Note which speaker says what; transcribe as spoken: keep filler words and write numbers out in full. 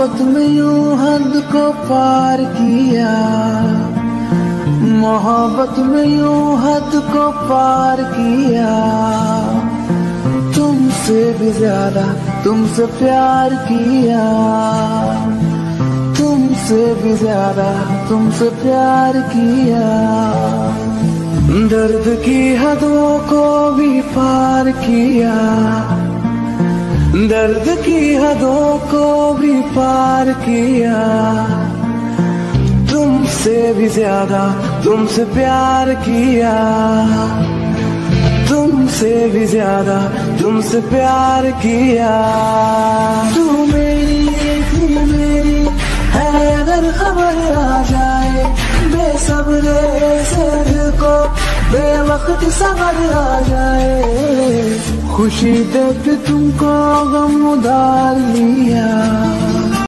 Speaker 1: मोहब्बत में यूं हद को पार किया, मोहब्बत में यूं हद को पार किया। तुमसे भी ज्यादा तुमसे प्यार किया, तुमसे भी ज्यादा तुमसे प्यार किया। दर्द की हदों को भी पार किया, दर्द की हदों को भी पार किया। तुमसे भी ज्यादा तुमसे प्यार किया, तुमसे भी ज्यादा तुमसे प्यार किया। तू मेरी तू मेरी है अगर खबर आ जाए, बेसब्रे से दिल को बेवक्त सबर आ जाए। खुशी देख तुमको गम उधार लिया।